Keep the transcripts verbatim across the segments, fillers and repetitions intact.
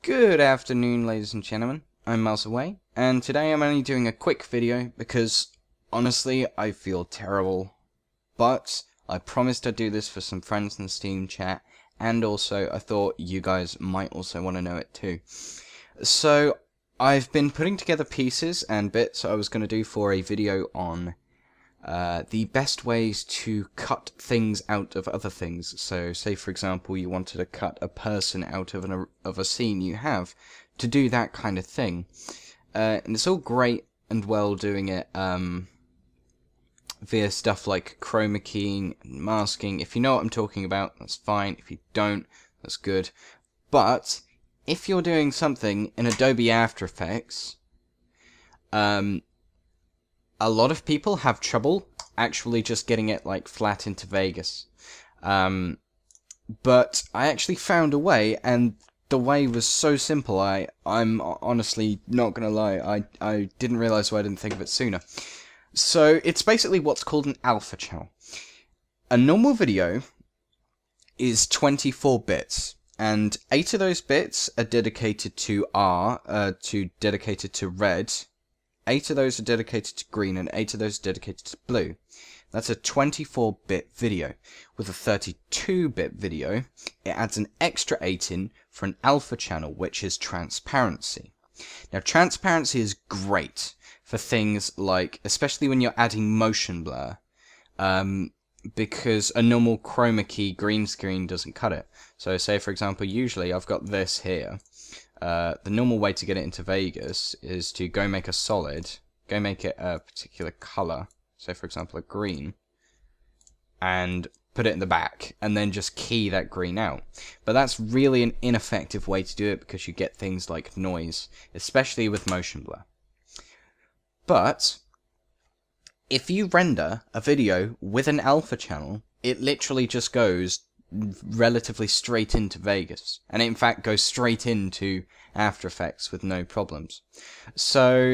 Good afternoon, ladies and gentlemen. I'm Miles Away, and today I'm only doing a quick video because, honestly, I feel terrible. But I promised I'd do this for some friends in the Steam chat, and also I thought you guys might also want to know it too. So, I've been putting together pieces and bits I was going to do for a video on Uh, the best ways to cut things out of other things. So, say for example, you wanted to cut a person out of an of a scene you have, to do that kind of thing. Uh, and it's all great and well doing it um, via stuff like chroma keying and masking. If you know what I'm talking about, that's fine. If you don't, that's good. But if you're doing something in Adobe After Effects, um, a lot of people have trouble actually just getting it like flat into Vegas. Um, but I actually found a way, and the way was so simple, I, I'm honestly not gonna lie, I, I didn't realize why I didn't think of it sooner. So, it's basically what's called an alpha channel. A normal video is twenty-four bits, and eight of those bits are dedicated to R, uh, to dedicated to red, eight of those are dedicated to green, and eight of those are dedicated to blue. That's a twenty-four bit video. With a thirty-two bit video, it adds an extra eight in for an alpha channel, which is transparency. Now, transparency is great for things like, especially when you're adding motion blur, um, because a normal chroma key green screen doesn't cut it. So, say for example, usually I've got this here. Uh, the normal way to get it into Vegas is to go make a solid, go make it a particular color, so for example a green, and put it in the back, and then just key that green out. But that's really an ineffective way to do it because you get things like noise, especially with motion blur. But if you render a video with an alpha channel, it literally just goes relatively straight into Vegas, and it in fact goes straight into After Effects with no problems. So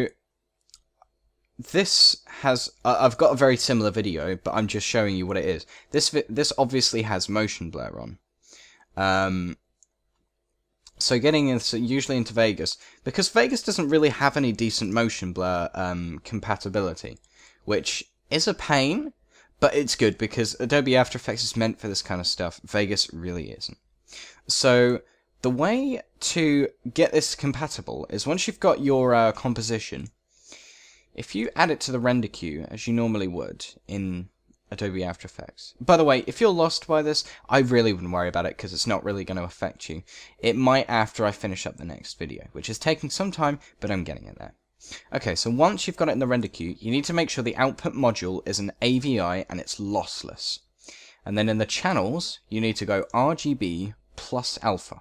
this has uh, I've got a very similar video, but I'm just showing you what it is. This vi this obviously has motion blur on. Um, so getting in, so usually into Vegas, because Vegas doesn't really have any decent motion blur um, compatibility, which is a pain. But it's good because Adobe After Effects is meant for this kind of stuff. Vegas really isn't. So the way to get this compatible is once you've got your uh, composition, if you add it to the render queue as you normally would in Adobe After Effects. By the way, if you're lost by this, I really wouldn't worry about it because it's not really going to affect you. It might after I finish up the next video, which is taking some time, but I'm getting it there. Okay, so once you've got it in the render queue, you need to make sure the output module is an A V I and it's lossless. And then in the channels, you need to go R G B plus alpha.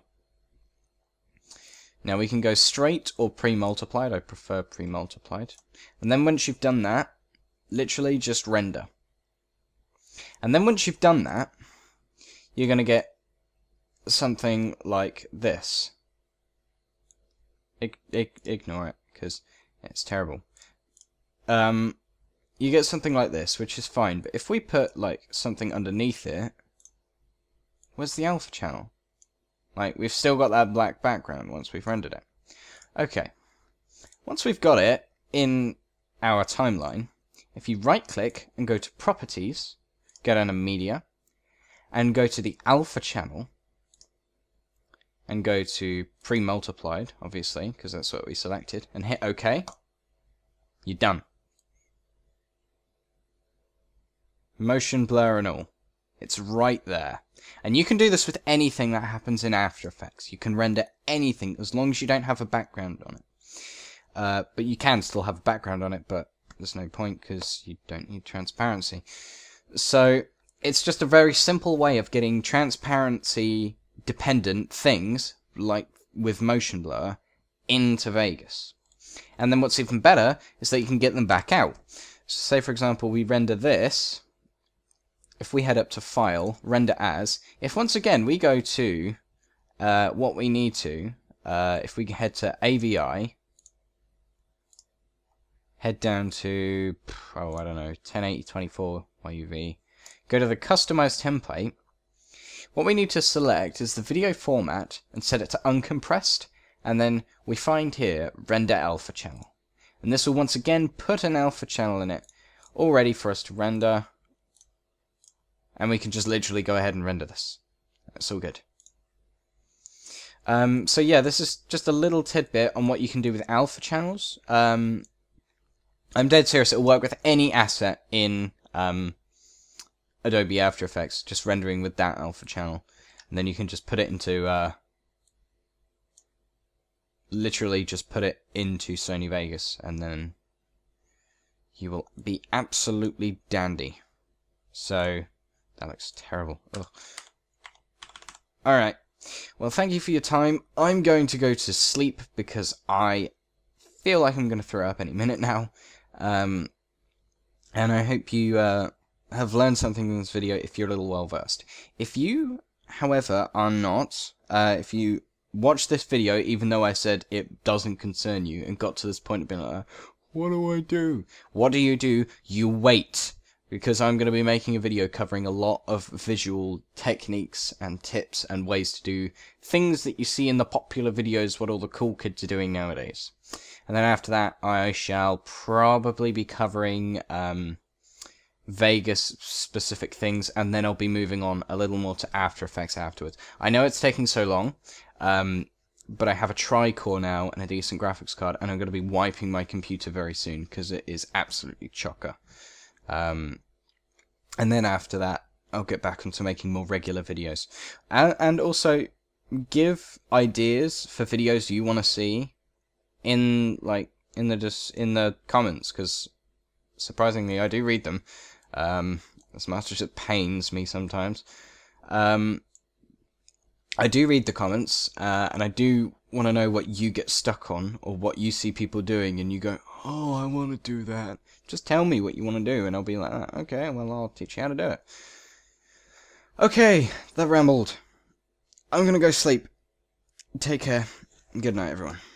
Now we can go straight or pre-multiplied. I prefer pre-multiplied. And then once you've done that, literally just render. And then once you've done that, you're going to get something like this. I I ignore it, because it's terrible. Um, you get something like this, which is fine, but if we put, like, something underneath it, where's the alpha channel? Like, we've still got that black background once we've rendered it. Okay. Once we've got it in our timeline, if you right-click and go to Properties, go down to Media, and go to the alpha channel, and go to pre-multiplied, obviously, because that's what we selected, and hit OK, you're done. Motion blur and all. It's right there. And you can do this with anything that happens in After Effects. You can render anything as long as you don't have a background on it. Uh, but you can still have a background on it, but there's no point because you don't need transparency. So it's just a very simple way of getting transparency dependent things, like with motion blur, into Vegas. And then what's even better is that you can get them back out. So say for example we render this. If we head up to File, Render As, if once again we go to uh, what we need to, uh, if we head to A V I, head down to, oh I don't know, ten eighty twenty-four Y U V, go to the Customized Template, what we need to select is the video format and set it to uncompressed, and then we find here render alpha channel. And this will once again put an alpha channel in it, all ready for us to render. And we can just literally go ahead and render this. That's all good. Um, so yeah, this is just a little tidbit on what you can do with alpha channels. Um, I'm dead serious, it'll work with any asset in um, Adobe After Effects, just rendering with that alpha channel. And then you can just put it into, uh, literally just put it into Sony Vegas, and then you will be absolutely dandy. So, that looks terrible. Ugh. Alright. Well, thank you for your time. I'm going to go to sleep because I feel like I'm going to throw up any minute now. Um, and I hope you uh, have learned something in this video if you're a little well versed. If you, however, are not, uh, if you watch this video even though I said it doesn't concern you and got to this point of being like, what do I do? What do you do? You wait. Because I'm going to be making a video covering a lot of visual techniques and tips and ways to do things that you see in the popular videos, what all the cool kids are doing nowadays. And then after that, I shall probably be covering um, Vegas-specific things, and then I'll be moving on a little more to After Effects afterwards. I know it's taking so long, um, but I have a tri-core now and a decent graphics card, and I'm going to be wiping my computer very soon, because it is absolutely chocker. Um, and then after that, I'll get back onto making more regular videos. And, and also, give ideas for videos you want to see in, like, in the, just, in the comments, because, surprisingly, I do read them. Um, as much as it pains me sometimes. Um, I do read the comments, uh, and I do want to know what you get stuck on, or what you see people doing, and you go, oh, I want to do that. Just tell me what you want to do, and I'll be like, oh, okay, well, I'll teach you how to do it. Okay, that rambled. I'm gonna go sleep. Take care. Good night, everyone.